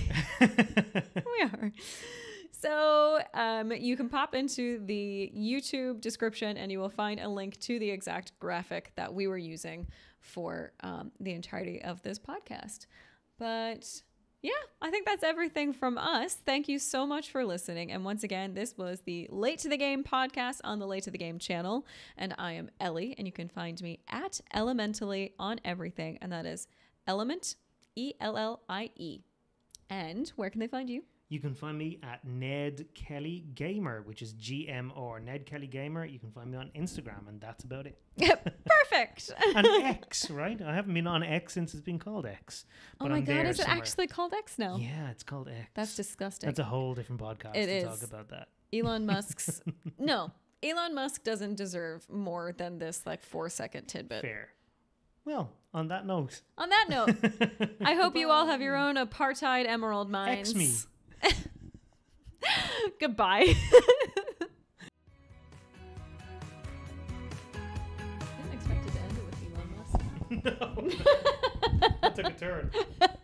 we are. So um, you can pop into the YouTube description and you will find a link to the exact graphic that we were using for um, the entirety of this podcast. But yeah, I think that's everything from us. Thank you so much for listening. And once again, this was the Late to the Game podcast on the Late to the Game channel. And I am Ellie, and you can find me at Elementally on everything. And that is Element, E L L I E. And where can they find you? You can find me at Ned Kelly Gamer, which is G M R, Ned Kelly Gamer. You can find me on Instagram, and that's about it. Perfect. And X, right? I haven't been on X since it's been called X. Oh but my I'm God, there is it somewhere. actually called X now? Yeah, it's called X. That's disgusting. That's a whole different podcast It to is. talk about that. Elon Musk's... No, Elon Musk doesn't deserve more than this like four second tidbit. Fair. Well, on that note. On that note, I hope you all have your own apartheid emerald X mines. me. Goodbye. I didn't expect it to end it with Elon Musk. No. That took a turn.